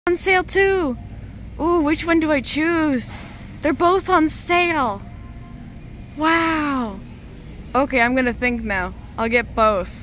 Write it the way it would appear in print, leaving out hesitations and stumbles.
On sale too. Ooh, which one do I choose? They're both on sale. Wow. Okay, I'm gonna think now. I'll get both.